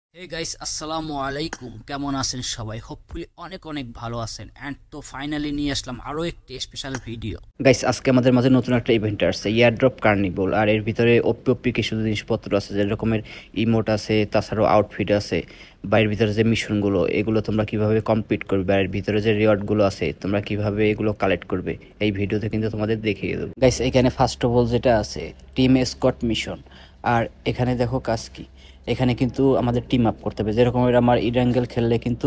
Hey guys, আসসালামু আলাইকুম। কেমন আছেন সবাই? হোপফুলি অনেক অনেক ভালো আছেন। অ্যান্ড তো ফাইনালি নিয়ে আসলাম আরও একটি স্পেশাল ভিডিও। গাইস, আজকে আমাদের মাঝে নতুন একটা ইভেন্ট আসছে, ইয়ারড্রপ কার্নিভল। আর এর ভিতরে ওপি কিছু জিনিসপত্র আছে, যে রকমের ইমোট আছে, তাছাড়াও আউটফিট আছে। বা এর ভিতরে যে মিশনগুলো, এগুলো তোমরা কিভাবে কমপ্লিট করবে, আর এর ভিতরে যে রিওয়ার্ডগুলো আছে তোমরা কিভাবে এগুলো কালেক্ট করবে, এই ভিডিওতে কিন্তু তোমাদের দেখিয়ে দেবো। গাইস, এখানে ফার্স্ট অফ অল যেটা আছে টিম এসকর্ট মিশন। আর এখানে দেখো কাজ কি, এখানে কিন্তু আমাদের টিম আপ করতে হবে। যেরকম আমার ইডাঙ্গেল খেললে কিন্তু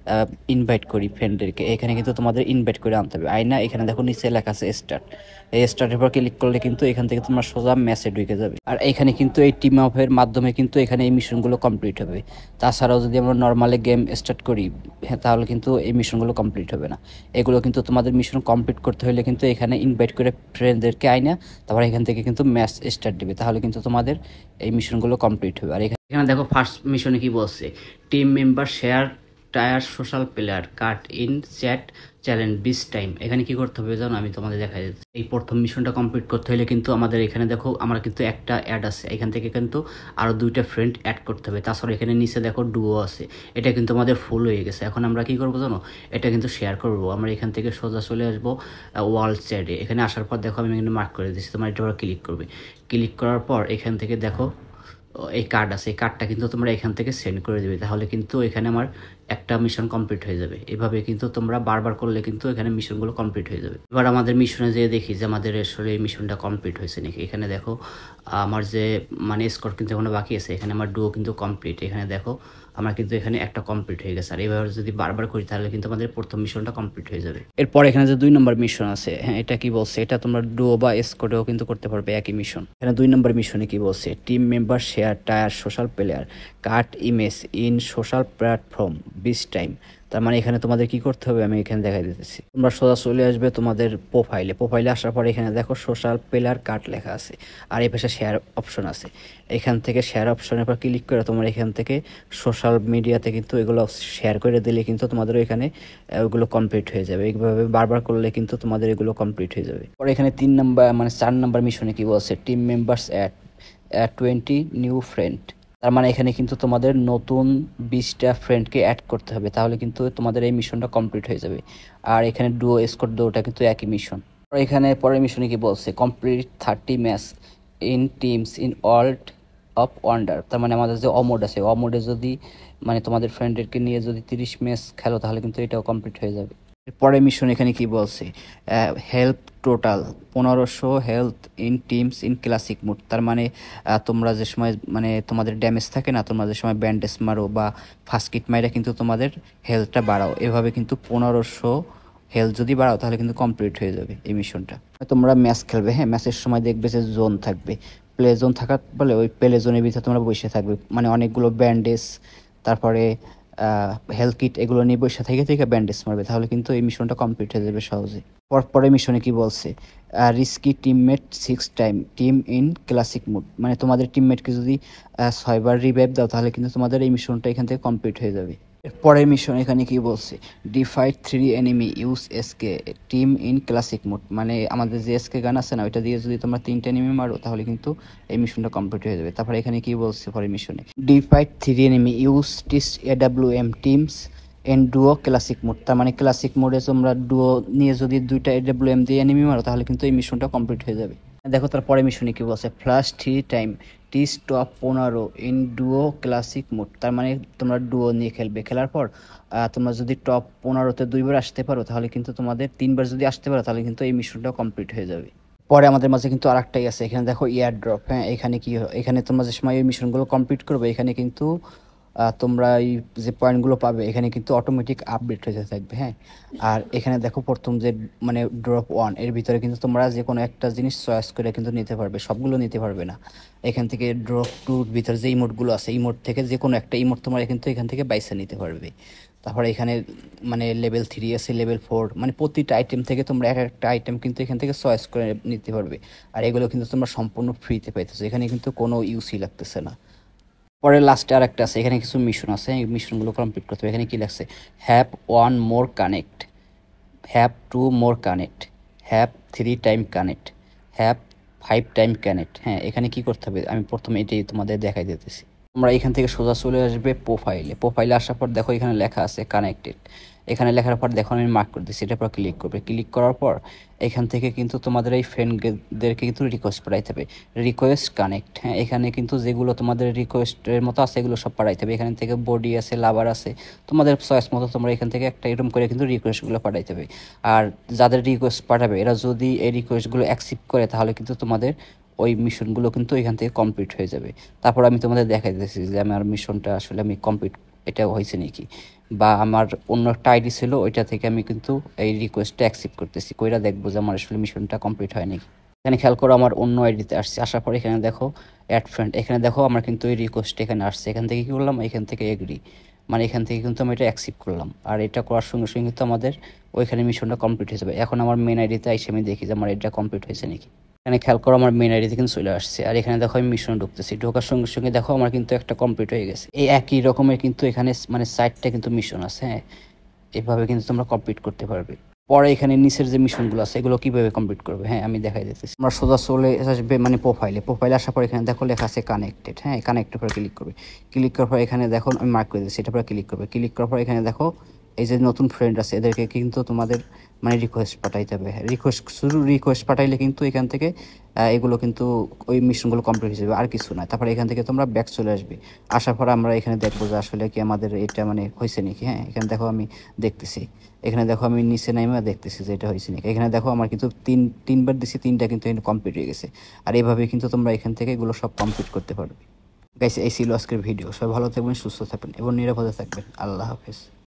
ইনভাইট করি ফ্রেন্ডদেরকে, এখানে কিন্তু তোমাদের ইনভাইট করে আনতে হবে। আয়না এখানে দেখো নিচে লেখা আছে স্টার্ট, এই স্টার্টের পর ক্লিক করলে কিন্তু এখান থেকে তোমার সোজা ম্যাচে ঢুকে যাবে। আর এখানে কিন্তু এই টিম আপের মাধ্যমে কিন্তু এখানে এই মিশনগুলো কমপ্লিট হবে। তাছাড়াও যদি আমরা নর্মালি গেম স্টার্ট করি, হ্যাঁ, তাহলে কিন্তু এই মিশনগুলো কমপ্লিট হবে না। এগুলো কিন্তু তোমাদের মিশন কমপ্লিট করতে হলে কিন্তু এখানে ইনভাইট করে ফ্রেন্ডদেরকে আয়না, তারপর এখান থেকে কিন্তু ম্যাচ স্টার্ট দেবে, তাহলে কিন্তু তোমাদের এই মিশনগুলো কমপ্লিট হবে। আর এখানে দেখো ফার্স্ট মিশনে কি বলছে, team member share tire social player cut in chat challenge বিস টাইম। এখানে কি করতে হবে জানো, আমি তোমাদের দেখাই দিচ্ছি। এই প্রথম মিশনটা কমপ্লিট করতে হলে কিন্তু আমাদের এখানে দেখো আমরা কিন্তু একটা অ্যাড আছে, এখান থেকে কিন্তু আরও দুইটা ফ্রেন্ড অ্যাড করতে হবে। তাছাড়া এখানে নিচে দেখো ডুও আছে, এটা কিন্তু আমাদের ফুল হয়ে গেছে। এখন আমরা কি করবো জানো, এটা কিন্তু শেয়ার করবো। আমরা এখান থেকে সোজা চলে আসবো ওয়ার্ল্ড চ্যাটে। এখানে আসার পর দেখো আমি এখানে মার্ক করে দিচ্ছি, তোমার এটা ক্লিক করবে। ক্লিক করার পর এখান থেকে দেখো এই কার্ড আছে, এই কার্ডটা কিন্তু তোমরা এখান থেকে সেন্ড করে দেবে, তাহলে কিন্তু এখানে আমার একটা মিশন কমপ্লিট হয়ে যাবে। এভাবে কিন্তু তোমরা বারবার করলে কিন্তু এখানে মিশনগুলো কমপ্লিট হয়ে যাবে। এবার আমাদের মিশনে যেয়ে দেখি যে আমাদের আসলে এই মিশনটা কমপ্লিট হয়েছে নাকি। এখানে দেখো আমার যে স্কোর কিন্তু এখনো বাকি আছে, এখানে আমার ডুও কিন্তু কমপ্লিট। এখানে দেখো আমার কিন্তু এখানে একটা কমপ্লিট হয়ে গেছে। আর এইভাবে যদি বারবার করি তাহলে কিন্তু আমাদের প্রথম মিশনটা কমপ্লিট হয়ে যাবে। এরপর এখানে যে 2 নম্বর মিশন আছে, হ্যাঁ, এটা কি বলছে, এটা তোমরা ডুও বা স্কোরেও কিন্তু করতে পারবে একই মিশন। এখানে 2 নম্বর মিশনে কি বলছে, team member share tire social player cut image in social platform বিস টাইম। তার মানে এখানে তোমাদের কি করতে হবে, আমি এখানে দেখাই দিতেছি। তোমরা সোজা চলে আসবে তোমাদের প্রোফাইলে আসার পর এখানে দেখো সোশ্যাল প্লেয়ার কাট লেখা আছে, আর এই পাশে শেয়ার অপশন আছে। এখান থেকে শেয়ার অপশনের পর ক্লিক করে তোমরা এখান থেকে সোশ্যাল মিডিয়াতে কিন্তু এগুলো শেয়ার করে দিলে কিন্তু তোমাদের এখানে ওগুলো কমপ্লিট হয়ে যাবে। এইভাবে বারবার করলে কিন্তু তোমাদের এগুলো কমপ্লিট হয়ে যাবে। পরে এখানে 3 নাম্বার 4 নাম্বার মিশনে কি বলছে, team members add 20 new friend. তার মানে এখানে কিন্তু তোমাদের নতুন 20টা ফ্রেন্ডকে অ্যাড করতে হবে, তাহলে কিন্তু তোমাদের এই মিশনটা কমপ্লিট হয়ে যাবে। আর এখানে ডুও স্কোর দুটোটা কিন্তু একই মিশন। এখানে পরের মিশনে কি বলছে, complete 30 match in teams in world of wonder. তার মানে আমাদের যে অমোড আছে, অমোডে যদি তোমাদের ফ্রেন্ডদেরকে নিয়ে যদি 30 ম্যাচ খেলো তাহলে কিন্তু এটাও কমপ্লিট হয়ে যাবে। পরের মিশন এখানে কি বলছে, help total 1500 health in teams in classic mood. তার মানে তোমরা যে সময় তোমাদের ড্যামেজ থাকে না, তোমরা যে সময় ব্যান্ডেজ মারো বা ফার্স্ট কিট মাইরা কিন্তু তোমাদের হেলথটা বাড়াও। এভাবে কিন্তু 1500 হেলথ যদি বাড়াও তাহলে কিন্তু কমপ্লিট হয়ে যাবে এই মিশনটা। তোমরা ম্যাচ খেলবে, হ্যাঁ, ম্যাচের সময় দেখবে যে জোন থাকবে, প্লে জোন থাকার বলে ওই প্লে জোনের ভিতরে তোমরা বসে থাকবে, অনেকগুলো ব্যান্ডেজ, তারপরে হেলথ কিট এগুলো নিয়ে বসে থেকে থেকে ব্যান্ডেজ মারবে, তাহলে কিন্তু এই মিশনটা কমপ্লিট হয়ে যাবে সহজে। পরে মিশনে কি বলছে, risky teammate 6 time team in classic mood. তোমাদের টিমমেটকে যদি 6বার রিভাইভ দাও তাহলে কিন্তু তোমাদের এই মিশনটা এখান থেকে কমপ্লিট হয়ে যাবে। পরের মিশন এখানে কি বলছে, defeat 3 enemy use SK team in classic mood. আমাদের যে এসকে গান আছে না, ওইটা দিয়ে যদি তোমরা 3টা এনিমি মারো তাহলে কিন্তু এই মিশনটা কমপ্লিট হয়ে যাবে। তারপরে এখানে কি বলছে পরের মিশনে, ডিফাইট 3 এনিমি ইউজ টিস AWM teams in duo classic mode. তার মানে ক্লাসিক মোডে তোমরা ডুও নিয়ে যদি 2টা এডাব্লিউএম দিয়ে এনিমি মারো তাহলে কিন্তু এই মিশনটা কমপ্লিট হয়ে যাবে। দেখো তার পরে মিশনে কি বলছে, ফ্লাশ 3 টাইম টিস top 15 in duo classic mode. তার মানে তোমরা ডুও নিয়ে খেলবে, খেলার পর তোমরা যদি টপ 15তে 2বার আসতে পারো তাহলে কিন্তু তোমাদের 3বার যদি আসতে পারো তাহলে কিন্তু এই মিশনটা কমপ্লিট হয়ে যাবে। পরে আমাদের মাঝে কিন্তু আরেকটাই আছে, এখানে দেখো ইয়ার ড্রপ। হ্যাঁ, এখানে কি হয়, এখানে তোমরা যে সময় এই মিশনগুলো কমপ্লিট করবে এখানে কিন্তু তোমরা এই যে পয়েন্টগুলো পাবে এখানে কিন্তু অটোমেটিক আপডেট হয়ে থাকবে। হ্যাঁ, আর এখানে দেখো প্রথম যে ড্রপ 1 এর ভিতরে কিন্তু তোমরা যে কোনো একটা জিনিস চয়েস করে কিন্তু নিতে পারবে, সবগুলো নিতে পারবে না। এখান থেকে ড্রপ 2 ভিতরে যে ইমোটগুলো আছে, ইমোট থেকে যে কোনো একটা ইমোট তোমরা কিন্তু এখান থেকে বাইসে নিতে পারবে। তারপরে এখানে লেভেল 3 আছে, লেভেল 4, প্রতিটা আইটেম থেকে তোমরা এক একটা আইটেম কিন্তু এখান থেকে চয়েস করে নিতে পারবে। আর এগুলো কিন্তু তোমরা সম্পূর্ণ ফ্রিতে পাইতেছো, এখানে কিন্তু কোনো ইউসি লাগতেছে না। পরে লাস্টে আর একটা আছে, এখানে কিছু মিশন আছে, এই মিশনগুলো কমপ্লিট করতে হবে। এখানে কি লাগছে, have 1 more connect, have 2 more connect, have 3 time connect, have 5 time connect. হ্যাঁ, এখানে কি করতে হবে আমি প্রথমে এটাই তোমাদের দেখাই দিতেছি। তোমরা এখান থেকে সোজা চলে আসবে প্রোফাইলে আসার পর দেখো এখানে লেখা আছে কানেক্টেড। এখানে লেখার পর দেখো আমি মার্ক করে দিচ্ছি, এটার পর ক্লিক করবে। ক্লিক করার পর এখান থেকে কিন্তু তোমাদের এই ফ্রেন্ডদেরকে কিন্তু রিকোয়েস্ট পাঠাইতে হবে, রিকোয়েস্ট কানেক্ট। হ্যাঁ, এখানে কিন্তু যেগুলো তোমাদের রিকোয়েস্টের মতো আছে এগুলো সব পাঠাইতে হবে। এখান থেকে বডি আছে, লাভার আছে, তোমাদের চয়েস মতো তোমরা এখান থেকে একটা এরকম করে কিন্তু রিকোয়েস্টগুলো পাঠাইতে হবে। আর যাদের রিকোয়েস্ট পাঠাবে এরা যদি এই রিকোয়েস্টগুলো অ্যাকসেপ্ট করে তাহলে কিন্তু তোমাদের ওই মিশনগুলো কিন্তু এখান থেকে কমপ্লিট হয়ে যাবে। তারপর আমি তোমাদের দেখাই দিতেছি যে আমার মিশনটা আসলে আমি কমপ্লিট এটা হয়েছে নাকি, বা আমার অন্য একটা আইডি ছিল ওইটা থেকে আমি কিন্তু এই রিকোয়েস্টটা অ্যাকসেপ্ট করতেছি, কইরা দেখবো যে আমার আসলে মিশনটা কমপ্লিট হয় নাকি। এখানে খেয়াল করো আমার অন্য আইডিতে আসছে, আসার পর এখানে দেখো অ্যাড ফ্রেন্ড, এখানে দেখো আমার কিন্তু এই রিকোয়েস্ট এখানে আসছে। এখান থেকে কী করলাম, এখান থেকে এগ্রি, মানে এখান থেকে কিন্তু আমি এটা অ্যাকসেপ্ট করলাম। আর এটা করার সঙ্গে সঙ্গে কিন্তু আমাদের ওইখানে মিশনটা কমপ্লিট হয়ে যাবে। এখন আমার মেন আইডিতে এসে আমি দেখি যে আমার এটা কমপ্লিট হয়েছে নাকি। এখানে খেয়াল করো আমার মেন আইডিতে কিন্তু চলে আসছে। আর এখানে দেখো আমি মিশনে ঢুকতেছি, ঢোকার সঙ্গে সঙ্গে দেখো আমার কিন্তু একটা কমপ্লিট হয়ে গেছে। এই একই রকমের কিন্তু এখানে মানে 4টা কিন্তু মিশন আছে। হ্যাঁ, এভাবে কিন্তু তোমরা কমপ্লিট করতে পারবে। পরে এখানে নিচের যে মিশনগুলো আছে এগুলো কিভাবে কমপ্লিট করবে, হ্যাঁ আমি দেখাই দিতেছি। আমরা সোজা চলে আসবে মানে প্রোফাইলে আসার পর এখানে দেখো লেখা আছে কানেক্টেড। হ্যাঁ, কানেক্টের পর ক্লিক করবে। ক্লিক করার পর এখানে দেখো আমি মার্ক করে দিচ্ছি, এটার পর ক্লিক করবে। ক্লিক করার পর এখানে দেখো এই যে নতুন ফ্রেন্ড আছে এদেরকে কিন্তু তোমাদের মানে রিকোয়েস্ট পাঠাইতে হবে। শুধু রিকোয়েস্ট পাঠাইলে কিন্তু এখান থেকে এগুলো কিন্তু ওই মিশনগুলো কমপ্লিট হয়ে যাবে, আর কিছু না। তারপরে এখান থেকে তোমরা ব্যাক চলে আসবে। আসার পর আমরা এখানে দেখবো যে আসলে কি আমাদের এটা মানে হয়েছে নাকি। হ্যাঁ, এখানে দেখো আমি দেখতেছি, এখানে দেখো আমি নিচে নাইমা দেখতেছি যে এটা হয়েছে নাকি। এখানে দেখো আমার কিন্তু তিনবার দিছি, 3টা কিন্তু এখানে কমপ্লিট হয়ে গেছে। আর এইভাবে কিন্তু তোমরা এখান থেকে এগুলো সব কমপ্লিট করতে পারবে। গাইস, এই ছিল আজকের ভিডিও। সবাই ভালো থাকবেন, সুস্থ থাকবেন এবং নিরাপদে থাকবেন। আল্লাহ হাফেজ।